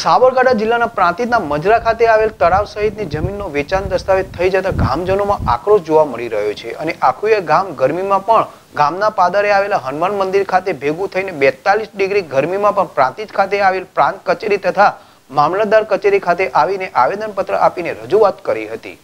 સાબરકાંઠા જિલ્લાના પ્રાંતિજના મજરા ખાતે આવેલ તળાવ સહિતની જમીનનો વેચાણ દસ્તાવેજ થઈ જતા ગામજનોમાં આક્રોશ જોવા મળી રહ્યો છે અને આખું ગામ ગરમીમાં પણ ગામના પાદરે આવેલા હનુમાન મંદિર ખાતે ભેગું થઈને 42 ડિગ્રી ગરમીમાં પણ પ્રાંતિજ ખાતે આવેલ પ્રાંત કચેરી તથા મામલતદાર કચેરી ખાતે આવીને આવેદનપત્ર આપીને રજૂઆત કરી હતી।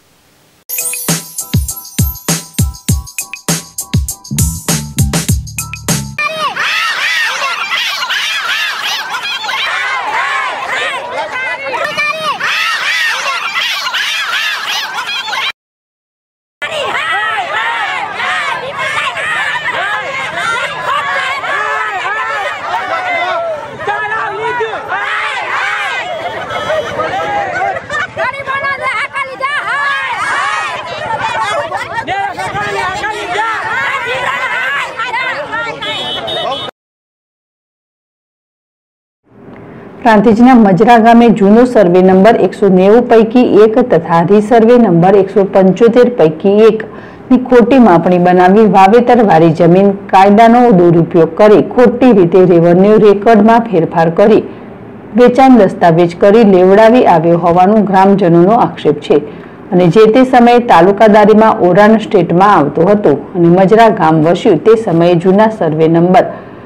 પ્રાંતિજના મજરા ગામે જૂનો સર્વે નંબર 190 પૈકી 1 તથા રીસર્વે નંબર 175 પૈકી 1 ની ખોટી માપણી બનાવી વાવેતરવાળી જમીન કાયદાનો દુરુપયોગ કરી ખોટી રીતે રેવન્યુ રેકોર્ડમાં ફેરફાર કરી વેચાણ દસ્તાવેજ કરી લેવડાવી આવ્યો હોવાનું ગ્રામજનોનો આક્ષેપ છે અને જે તે સમયે તાલુકાદારીમાં ઓરાન સ્ટેટમાં આવતો હતો અને મજરા ગામ વસ્યું તે સમયે જૂના સર્વે નંબર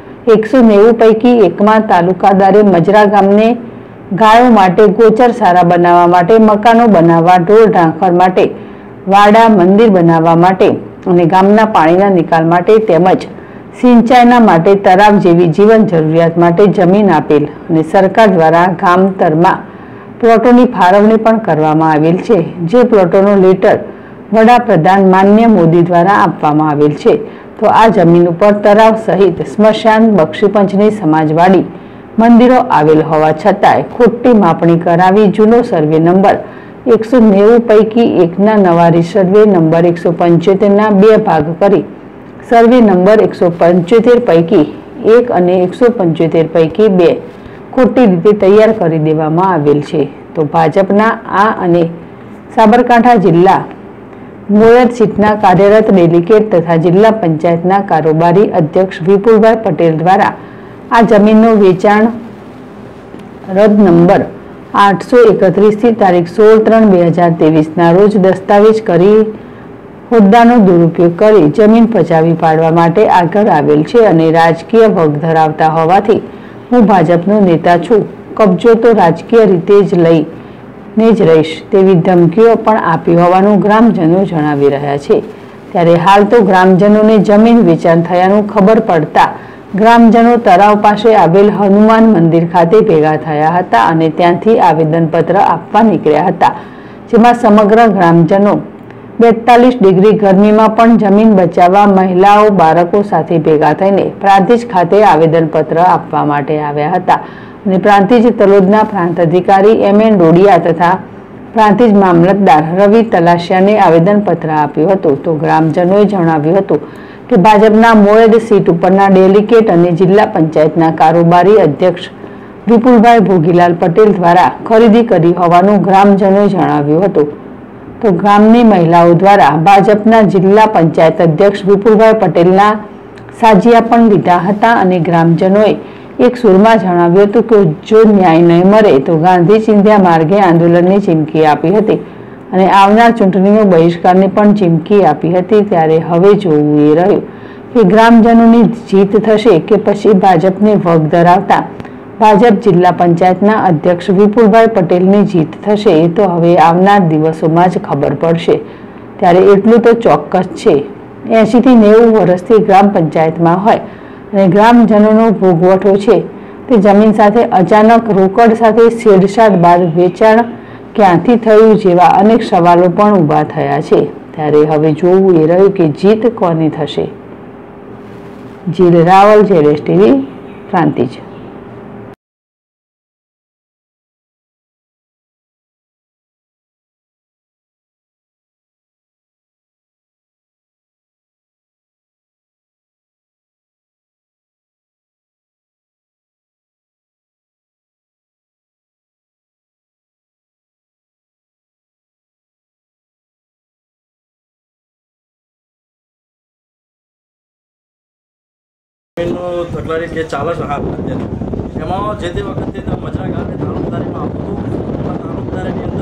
190 પૈકી 1માં તાલુકાદારે મજરા ગામને ગાયો માટે ગોચરસારા બનાવવા માટે, મકાનો બનાવવા, ઢોર ઢાંખર માટે, વાડા મંદિર બનાવવા માટે અને ગામના પાણીના નિકાલ માટે તેમજ સિંચાઈના માટે તળાવ જેવી જીવન જરૂરિયાત માટે જમીન આપેલ અને સરકાર દ્વારા ગામતરમાં પ્લોટોની ફાળવણી પણ કરવામાં આવેલ છે, જે પ્લોટોનો લેટર વડાપ્રધાન માન્ય મોદી દ્વારા આપવામાં આવેલ છે। તો આ જમીન ઉપર તળાવ સહિત સ્મશાન, બક્ષીપંચની સમાજવાડી, મંદિરો આવેલ હોવા છતાંય ખોટી માપણી કરાવી જૂનો સર્વે નંબર 190 પૈકી 1ના નવા રીસર્વે નંબર 175ના 2 ભાગ કરી સર્વે નંબર 175 પૈકી 1 અને 175 પૈકી 2 ખોટી રીતે તૈયાર કરી દેવામાં આવેલ છે। તો ભાજપના આ અને સાબરકાંઠા જિલ્લા મોયર સીટના કાર્યરત ડેલિગેટ તથા જિલ્લા પંચાયતના કારોબારી અધ્યક્ષ વિપુલભાઈ પટેલ દ્વારા આ જમીનનું વેચાણ રદ નંબર 831 થી તારીખ 16/3/2023ના રોજ દસ્તાવેજ કરી હોદ્દાનો દુરુપયોગ કરી જમીન પચાવી પાડવા માટે આગળ આવેલ છે અને રાજકીય વગ ધરાવતા હોવાથી હું ભાજપનો નેતા છું, કબજો તો રાજકીય રીતે જ લઈને જ રહીશ તેવી ધમકીઓ પણ આપી હોવાનું ગ્રામજનો જણાવી રહ્યા છે। ત્યારે હાલ તો ગ્રામજનોને જમીન વેચાણ થયાનું ખબર પડતા ગ્રામજનો તળાવ પાસે આવેલ હનુમાન મંદિર ખાતે ભેગા થયા હતા અને ત્યાંથી આવેદનપત્ર આપવા નીકળ્યા હતા, જેમાં સમગ્ર ગ્રામજનો 42 ડિગ્રી ગરમીમાં પણ જમીન બચાવવા મહિલાઓ, બાળકો સાથે ભેગા થઈને પ્રાંતિજ ખાતે આવેદનપત્ર આપવા માટે આવ્યા હતા અને પ્રાંતિજ તલોદના પ્રાંત અધિકારી MN ડોડિયા તથા પ્રાંતિજ મામલતદાર રવિ તલાશિયાને આવેદનપત્ર આપ્યું હતું। તો ગ્રામજનોએ જણાવ્યું હતું કે ભાજપના મોયદ સીટ ઉપરના ડેલિગેટ અને જિલ્લા પંચાયતના કારોબારી અધ્યક્ષ વિપુલભાઈ ભોગીલાલ પટેલ દ્વારા ખરીદી કરી હોવાનું ગ્રામજનોએ જણાવ્યું હતું। તો ગામની મહિલાઓ દ્વારા ભાજપના જિલ્લા પંચાયત અધ્યક્ષ વિપુલભાઈ પટેલના સાજિયા પણ લીધા હતા અને ગ્રામજનોએ એક સુરમાં જણાવ્યું હતું કે જો ન્યાય નહીં મળે તો ગાંધી ચિંધ્યા માર્ગે આંદોલનની ચીમકી આપી હતી અને આવનાર ચૂંટણીનો બહિષ્કારની પણ ચીમકી આપી હતી। ત્યારે હવે જોવું એ રહ્યું કે ગ્રામજનોની જીત થશે કે પછી ભાજપને વગ ધરાવતા ભાજપ જિલ્લા પંચાયતના અધ્યક્ષ વિપુલભાઈ પટેલની જીત થશે એ તો હવે આવનાર દિવસોમાં જ ખબર પડશે। ત્યારે એટલું તો ચોક્કસ છે 80 થી 90 વર્ષથી ગ્રામ પંચાયતમાં હોય અને ગ્રામજનોનો ભોગવટો છે તે જમીન સાથે અચાનક રોકડ સાથે છેડછાડ બાદ વેચાણ ક્યાંથી થયું જેવા અનેક સવાલો પણ ઊભા થયા છે। ત્યારે હવે જોવું એ રહ્યું કે જીત કોની થશે। જીલ રાવલ, જેડેશ ટીવી, પ્રાંતિજ। તકરારી કે ચાલે છે એમાં જે તે વખતે મજરા ગામે તાલુકાદારીમાં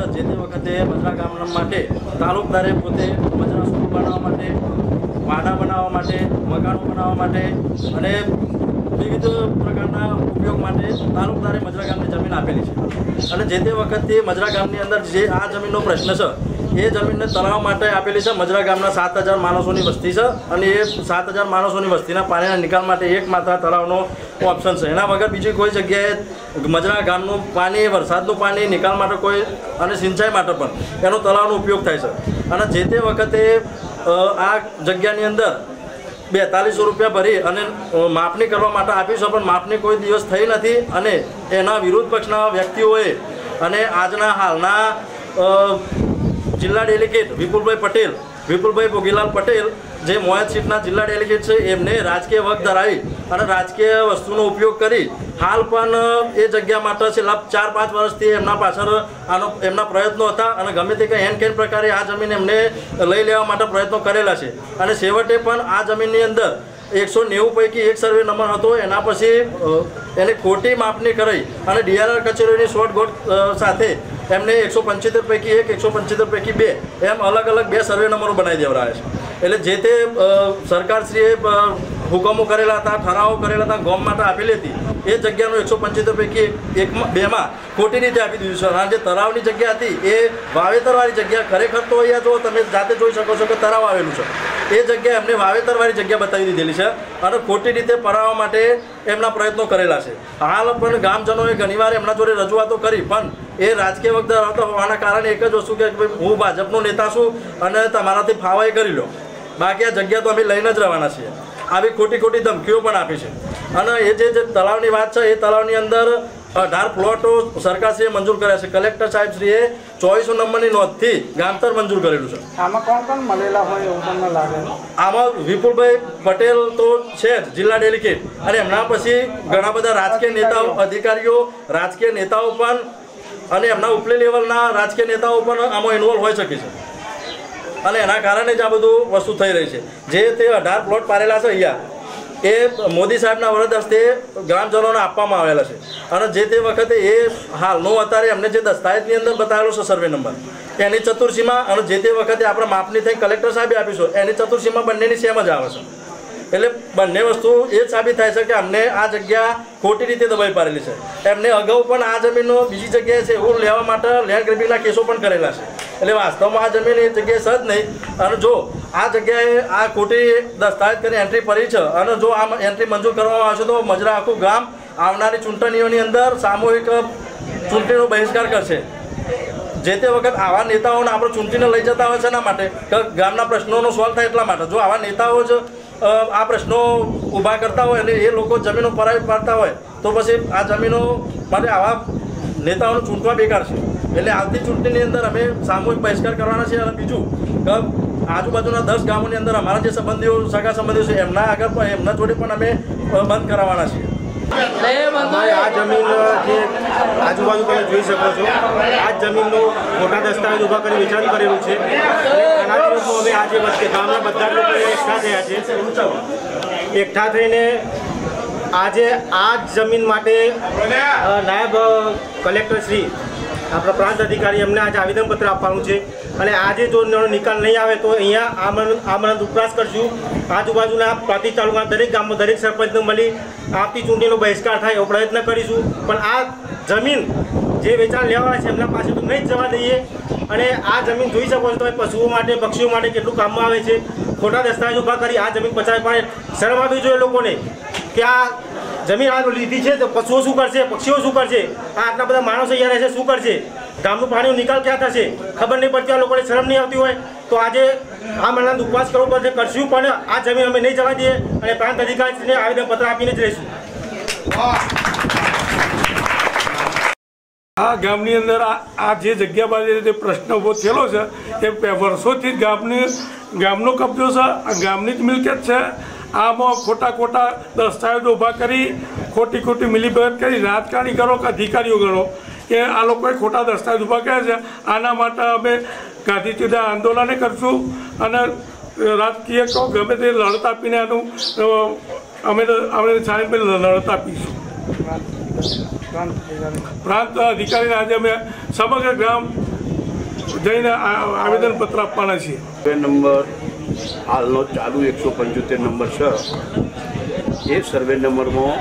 જે તે વખતે મજરા ગામ માટે તાલુકદારે પોતે મજરા સ્કૂલ બનાવવા માટે, વાડા બનાવવા માટે, મકાનો બનાવવા માટે અને વિવિધ પ્રકારના ઉપયોગ માટે તાલુકદારે મજરા ગામની જમીન આપેલી છે અને જે તે વખતથી મજરા ગામની અંદર જે આ જમીનનો પ્રશ્ન છે એ જમીનને તળાવ માટે આપેલી છે। મજરા ગામના 7000 માણસોની વસ્તી છે અને એ 7000 માણસોની વસ્તીના પાણીના નિકાલ માટે એકમાત્ર તળાવનો ઓપ્શન છે। એના વગર બીજી કોઈ જગ્યાએ મજરા ગામનું પાણી, વરસાદનું પાણી નિકાલ માટે કોઈ અને સિંચાઈ માટે પણ એનો તળાવનો ઉપયોગ થાય છે અને જે તે વખતે આ જગ્યાની અંદર 4200 રૂપિયા ભરી અને માપણી કરવા માટે આપી છે, પણ માપણી કોઈ દિવસ થઈ નથી અને એના વિરોધ પક્ષના વ્યક્તિઓએ અને આજના હાલના જિલ્લા ડેલિગેટ વિપુલભાઈ ભોગીલાલ પટેલ જે મોયત સીટના જિલ્લા ડેલિગેટ છે એમને રાજકીય વગ ધરાવી અને રાજકીય વસ્તુનો ઉપયોગ કરી હાલ પણ એ જગ્યા માટે છેલ્લા 4-5 વર્ષથી એમના પાછળ એમના પ્રયત્નો હતા અને ગમે તે કંઈ હેન પ્રકારે આ જમીન એમને લઈ લેવા માટે પ્રયત્નો કરેલા છે અને છેવટે પણ આ જમીનની અંદર 190 પૈકી એક સર્વે નંબર હતો। એના પછી એને ખોટી માપણી કરી અને ડીઆરઆર કચેરીની શોર્ટગોટ સાથે એમને 175 પૈકી 1, 175 પૈકી 2 એમ અલગ અલગ 2 સર્વે નંબરો બનાવી દેવડાવ્યા છે। એટલે જે તે સરકારશ્રીએ હુકમો કરેલા હતા, ઠરાવો કરેલા હતા, ગોમ માટે આપેલી હતી એ જગ્યાનું 175 પૈકી 2માં ખોટી રીતે આપી દીધું છે અને જે તળાવની જગ્યા હતી એ વાવેતરવાળી જગ્યા ખરેખર તો અહીંયા જો તમે જાતે જોઈ શકો છો કે તળાવ આવેલું છે એ જગ્યા એમને વાવેતરવાળી જગ્યા બતાવી દીધેલી છે અને ખોટી રીતે પરાવવા માટે એમના પ્રયત્નો કરેલા છે। હાલ પણ ગામજનોએ ઘણીવાર એમના જોડે રજૂઆતો કરી પણ એ રાજકીય વખત ધરાવતા હોવાના કારણે એક જ વસ્તુ કે હું ભાજપનો નેતા છું અને તમારાથી ફાવાય કરી લો, બાકી આ જગ્યા તો અમે લઈને જ રહેવાના છીએ। આવી ખોટી ધમકીઓ પણ આપી છે અને એ જે તળાવની વાત છે એ તળાવની અંદર 18 પ્લોટો સરકારશ્રીએ મંજૂર કર્યા છે। કલેક્ટર સાહેબશ્રીએ 2400 નંબરની નોંધથી ગામતર મંજૂર કરેલું છે। આમાં કોણ મળેલા હોય એવું તમને લાગે? આમાં વિપુલભાઈ પટેલ તો છે જ જિલ્લા ડેલિગેટ અને એમના પછી ઘણા બધા રાજકીય નેતાઓ, અધિકારીઓ, રાજકીય નેતાઓ પણ અને એમના ઉપલી લેવલના રાજકીય નેતાઓ પણ આમાં ઇન્વોલ્વ હોઈ શકે છે અને એના કારણે જ આ બધું વસ્તુ થઈ રહી છે। જે તે 18 પ્લોટ પાડેલા છે અહીંયા એ મોદી સાહેબના વરદ હસ્તે ગ્રામજનોને આપવામાં આવેલા છે અને જે તે વખતે એ હાલનો અત્યારે એમને જે દસ્તાવેજની અંદર બતાવેલો છે સર્વે નંબર એની ચતુર્સીમાં અને જે તે વખતે આપણે માપણી થઈ કલેક્ટર સાહેબે આપીશું એની ચતુર્સીમાં બંનેની સેમ જ આવે છે। એટલે બંને વસ્તુ એ જ સાબિત થાય છે કે અમને આ જગ્યા ખોટી રીતે દબાઈ પાડેલી છે। એમને અગાઉ પણ આ જમીનનો બીજી જગ્યાએ છે એવું લેવા માટે લેન્ડ ગ્રેબિંગના કેસો પણ કરેલા છે। એટલે વાસ્તવમાં આ જમીન એ જગ્યાએ છે જ નહીં અને જો આ જગ્યાએ આ ખોટી દસ્તાવેજ કરી એન્ટ્રી પડી છે અને જો આ એન્ટ્રી મંજૂર કરવામાં આવશે તો મજરા આખું ગામ આવનારી ચૂંટણીઓની અંદર સામૂહિક ચૂંટણીનો બહિષ્કાર કરશે। જે તે વખત આવા નેતાઓને આપણે ચૂંટીને લઈ જતા હોય છે એના માટે કે ગામના પ્રશ્નોનો સોલ્વ થાય એટલા માટે। જો આવા નેતાઓ જ આ પ્રશ્નો ઊભા કરતા હોય અને એ લોકો જમીનો પરાવી પાડતા હોય તો પછી આ જમીનો માટે આવા નેતાઓને ચૂંટવા બેકાર છે। એટલે આવતી ચૂંટણીની અંદર અમે સામૂહિક બહિષ્કાર કરવાના છીએ અને બીજું કે આજુબાજુના 10 ગામોની અંદર અમારા જે સંબંધીઓ, સગા સંબંધીઓ છે એમના આગળ પણ એમના જોડે પણ અમે બંધ કરાવવાના છીએ। આ જમીન જે આજુબાજુ તમે જોઈ શકો છો આ જમીનનો મોટા દસ્તાવેજ ઊભા કરી વેચાણ કરેલું છે। એના વિરુદ્ધમાં અમે આજે વચ્ચે ગામના બધા લોકો એકઠા થયા છે। એકઠા થઈને આજે આ જમીન માટે નાયબ કલેક્ટર શ્રી આપણા પ્રાંત અધિકારી એમને આજે આવેદનપત્ર આપવાનું છે અને આજે જો નિકાલ નહીં આવે તો અહીંયા આમરણ ઉપરાસ કરશું। આજુબાજુના પ્રાંતિજ તાલુકાના દરેક ગામમાં દરેક સરપંચને મળી આવતી ચૂંટણીનો બહિષ્કાર થાય એવો પ્રયત્ન કરીશું। પણ આ જમીન જે વેચાણ લેવાના છે એમના પાસે તો નહીં જ જવા દઈએ અને આ જમીન જોઈ શકો છો તમે પશુઓ માટે, પક્ષીઓ માટે કેટલું કામમાં આવે છે। ખોટા દસ્તાવેજ ઊભા કરી આ જમીન પચાવી પાડે શરમ આવવી જોઈએ લોકોને કે આ જમીન આ લીધી છે તો પશુઓ શું કરશે, પક્ષીઓ શું કરશે, આ આટલા બધા માણસો અહીંયા રહેશે શું કરશે, ગામનું પાણીનો નિકાલ ક્યાં થશે, ખબર નહીં પડતી। આ લોકોને શરમ નહીં આવતી હોય તો આજે આ મહિનાનો ઉપવાસ કરવો પડશે, કરશું પણ આ જમીન અમે નહીં જવા દઈએ અને પ્રાંત અધિકારીને આવેદનપત્ર આપીને જ રહીશું। આ ગામની અંદર આ જે જગ્યા બાજુ જે પ્રશ્ન ઊભો થયેલો છે એ વર્ષોથી ગામનો કબજો છે, આ ગામની જ મિલકત છે। આમાં ખોટા દસ્તાવેજો ઊભા કરી ખોટી મિલીભગત કરી રાજકારણી કરો કે અધિકારીઓ કરો એ આ લોકોએ ખોટા દસ્તાવેજ ઊભા કર્યા છે। આના માટે અમે ગાંધી ચૂડા આંદોલન કરશું અને રાજકીય કહો ગમે તે લડત આપીને આનું અમે સારી લડત આપીશું। પ્રાંત અધિકારીને આજે અમે સમગ્ર જઈને આવેદનપત્ર આપવાના છીએ. સર્વે નંબર હાલનો ચાલુ 175 નંબર છે. એ સર્વે નંબરમાં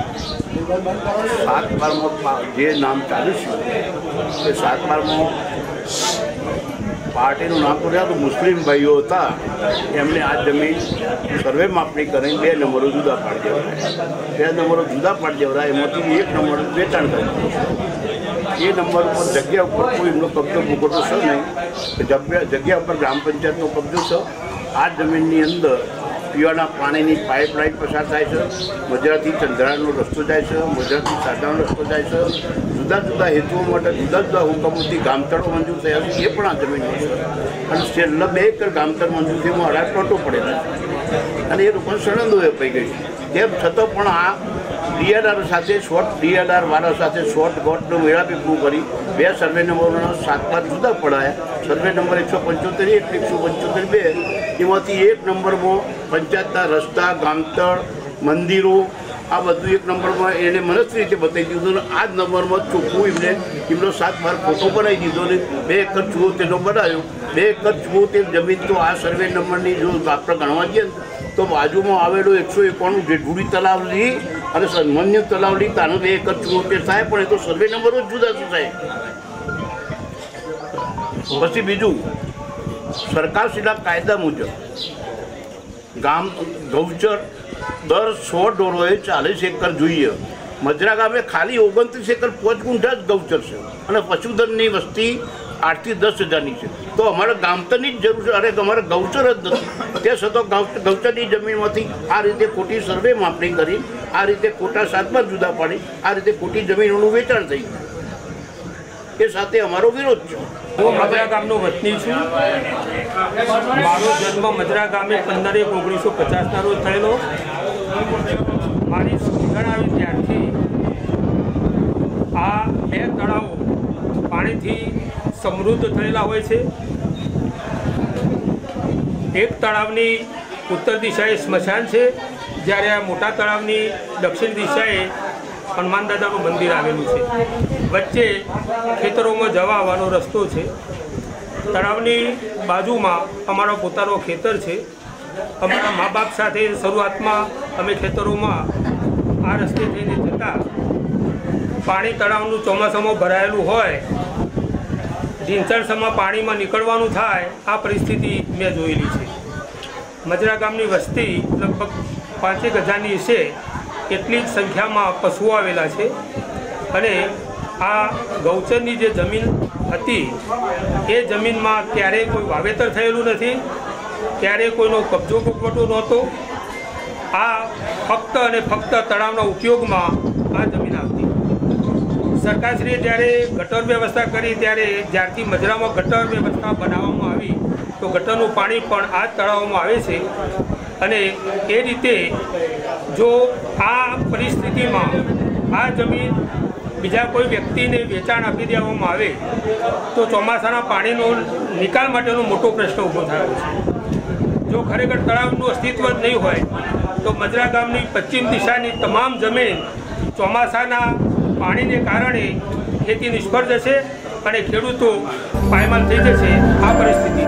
7/12માં જે નામ ચાલુ છે એ 7/12માં પાર્ટીનું નામ તો રહ્યા તો મુસ્લિમ ભાઈઓ હતા, એમને આ જમીન સર્વે માપણી કરીને 2 નંબરો જુદા પાડી દેવડાય. 2 નંબરો જુદા પાડી દેવડાય, એમાંથી 1 નંબર વેચાણ કરે. એ નંબર ઉપર જગ્યા ઉપર કોઈ એમનો કબજો ભૂગોતો છે નહીં. જગ્યા ઉપર ગ્રામ પંચાયતનો કબજો છે. આ જમીનની અંદર પીવાના પાણીની પાઇપલાઇન પસાર થાય છે. મજરાથી ચંદ્રાનો રસ્તો જાય છે, મજરાથી સાધાનો રસ્તો જાય છે. જુદા જુદા હેતુઓ માટે જુદા જુદા હુકમોથી ગામતળો મંજૂર થયા છે, એ પણ આ જમીનમાં છે. અને છેલ્લા 2 એકર ગામતળ મંજૂર થયું અઢાર ટોટો પડેલા છે અને એ લોકોને સળંદો અપાઈ ગઈ છે. તેમ છતાં પણ આ DLR સાથે DLR વાળા સાથે શોર્ટ ગોટનો મેળાપીપું કરી 2 સર્વે નંબરોના 7 જુદા પડાયા. સર્વે નંબર 175 1 175 2, એમાંથી 1 નંબરમાં પંચાયતના રસ્તા, ગામતળ, મંદિરો આ બધું 1 નંબરમાં એને મનસ્વી રીતે બતાવી દીધું. અને આ જ નંબરમાં ચોખ્ખું એમનો 7/12 ફોટો બનાવી દીધો ને 2 એકર 74 બનાવ્યો. 2 એકર 74 જમીન તો આ સર્વે નંબરની જો આપણે ગણવા જઈએ ને તો બાજુમાં આવેલું 191 જેઠુડી તલાવલી અને સન્માન્ય તલાવલી તાનો 2 એકર 74 થાય, પણ એ તો સર્વે નંબરો જ જુદા થાય. પછી બીજું, સરકારશ્રીના કાયદા મુજબ ગૌચર દર 100 ઢોરોએ 40 એકર જોઈએ. મજરા ગામે ખાલી 29 એકર 5 ગુંઠા જ ગૌચર છે અને પશુધનની વસ્તી 8 થી 10 હજારની છે. તો અમારે ગામતળની જ જરૂર છે. અરે અમારે ગૌચર જ નથી. તે છતાં ગૌચરની જમીનમાંથી આ રીતે ખોટી સર્વે માપણી કરી, આ રીતે ખોટા 7 જુદા પાડી, આ રીતે ખોટી જમીનોનું વેચાણ થઈ ગયું. એ સાથે અમારો વિરોધ છે. હું મજરા ગામનો વતની છું. મારો જન્મ મજરા ગામે 15/1/1950 રોજ થયેલો. મારી સમજણ આવી ત્યારથી આ 2 તળાવો પાણીથી સમૃદ્ધ થયેલા હોય છે. એક તળાવની ઉત્તર દિશાએ સ્મશાન છે, જ્યારે આ મોટા તળાવની દક્ષિણ દિશાએ હનુમાન દાદાનું મંદિર આવેલું છે. વચ્ચે ખેતરોમાં જવા આવવાનો રસ્તો છે. તળાવની બાજુમાં અમારો પોતાનો ખેતર છે. અમારા મા બાપ સાથે શરૂઆતમાં અમે ખેતરોમાં આ રસ્તે થઈને જતા. પાણી તળાવનું ચોમાસામાં ભરાયેલું હોય, ઝીંચણસમાં પાણીમાં નીકળવાનું થાય, આ પરિસ્થિતિ મેં જોયેલી છે. મજરા ગામની વસ્તી લગભગ 5,000ની છે. એટલી જ સંખ્યામાં પશુઓ આવેલા છે. અને આ ગૌચરની જે જમીન હતી એ જમીનમાં ક્યારેય કોઈ વાવેતર થયેલું નથી, ક્યારેય કોઈનો કબજો ભોગવતો નહોતો. આ ફક્ત અને ફક્ત તળાવના ઉપયોગમાં આ જમીન આવતી. સરકારશ્રીએ જ્યારે ગટર વ્યવસ્થા કરી ત્યારે જ્યારથી મજરામાં ગટર વ્યવસ્થા બનાવવામાં આવી તો ગટરનું પાણી પણ આ જ તળાવમાં આવે છે. અને એ રીતે જો આ પરિસ્થિતિમાં આ જમીન બીજા કોઈ વ્યક્તિને વેચાણ આપી દેવામાં આવે તો ચોમાસાના પાણીનો નિકાલ માટેનો મોટો પ્રશ્ન ઊભો થયો છે. જો ખરેખર તળાવનું અસ્તિત્વ જ નહીં હોય તો મજરા ગામની પશ્ચિમ દિશાની તમામ જમીન ચોમાસાના પાણીને કારણે ખેતી નિષ્ફળ જશે અને ખેડૂતો પાયમાલ થઈ જશે. આ પરિસ્થિતિ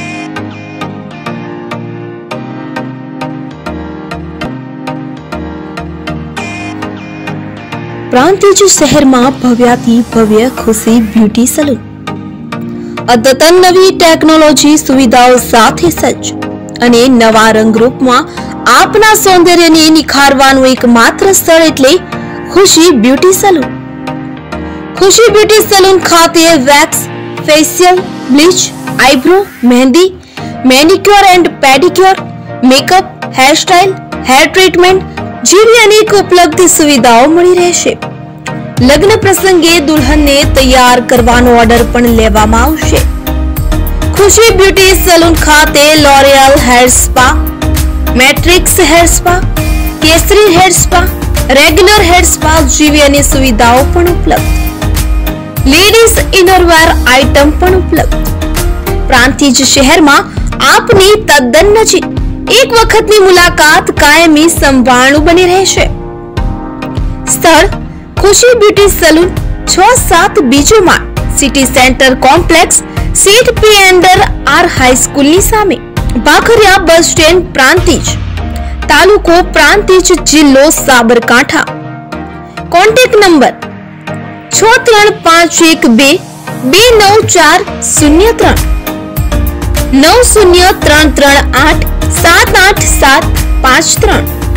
પ્રાંતિજ શહેરમાં ભવ્યાથી ભવ્ય ખુશી બ્યુટી સલૂન અદ્યતન નવી ટેકનોલોજી સુવિધાઓ સાથે સજ્જ અને નવા રંગરૂપમાં આપના સૌંદર્યને નિખારવાનું એકમાત્ર સ્થળ એટલે Khushi beauty salon. Khushi beauty salon ખાતે wax, facial, bleach, eyebrow, mehndi, manicure and pedicure, makeup, hairstyle, hair treatment જેવી અનેક ઉપલબ્ધ સુવિધાઓ મળી રહેશે. લગ્ન પ્રસંગે દુલ્હનને તૈયાર કરવાનો ઓર્ડર પણ લેવામાં આવશે. ખુશી બ્યુટી સલૂન ખાતે L'Oreal hair spa, Matrix hair spa, કેસરી hair spa, regular hair spa જેવી અનેક સુવિધાઓ પણ ઉપલબ્ધ. લેડીઝ ઇનરવેર આઇટમ પણ ઉપલબ્ધ. પ્રાંતિજ શહેરમાં આપની તદ્દન નજીક એક વખતની મુલાકાત કાયમી સંભાળનું બની રહેશે. સ્થળ ખુશી બ્યુટી સલૂન 6-7 બીજો માળ, સિટી સેન્ટર કોમ્પ્લેક્સ, સેઠ પીએન્ડર આર હાઈસ્કૂલની સામે, ભાખરિયા બસ સ્ટેન્ડ, પ્રાંતિજ, તાલુકો પ્રાંતિજ, જિલ્લો સાબરકાંઠા. Contact number 6351229403 9033387873.